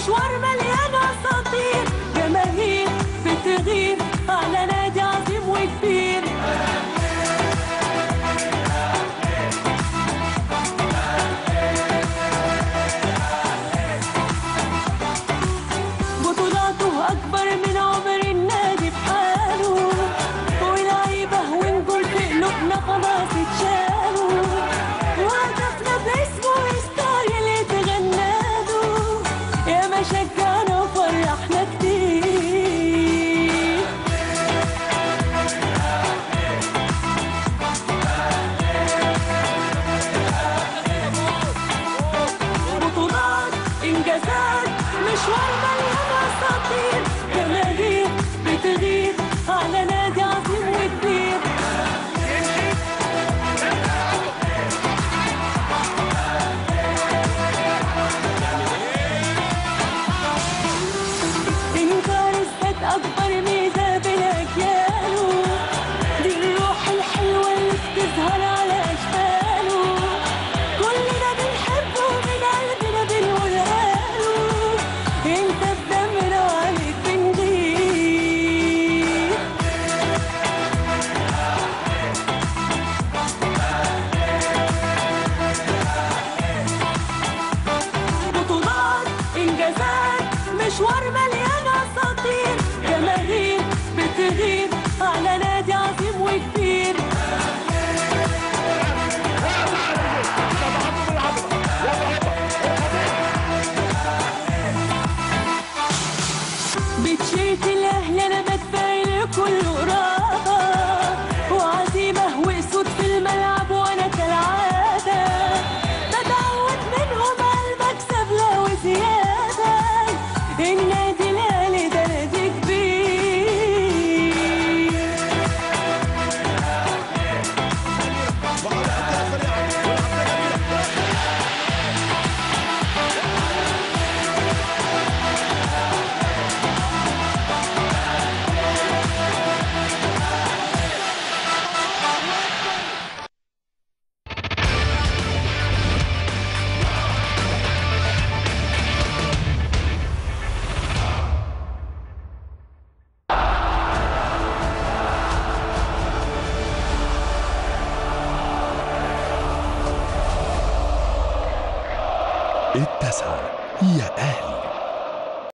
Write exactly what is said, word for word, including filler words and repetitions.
مشوار مليان اساطير، جماهير بتغير على نادي عظيم وكبير. بطولاته اكبر من عمر النادي بحاله، ولعيبه ونجوم في قلوبنا خلاص اتشالوا، وهدفنا باسمه ستار اللي تغناله، يا ما شجعنا وفرحنا كتير. بطولات انجازات مشوار مليان اساطير، جماهير بتغير على نادي عظيم وكبير. انكار الذات اكبر ميزه بين اجياله، دي الروح الحلوه اللي بتظهر على اشكاله، كلنا بنحبه من قلبنا بنقولها له، انت بدمنا وعليك بنغير. بطولات انجازات مشوار مليان اساطير، جماهير بتغير على نادي عظيم وكبير. بتشيت الاهلي انا بتفائل كله راحه وعزيمه واسود في الملعب، وانا كالعاده بتعود منهم على المكسب لو زياده، النادي الاهلي ده نادي كبير. التاسعة يا أهلي.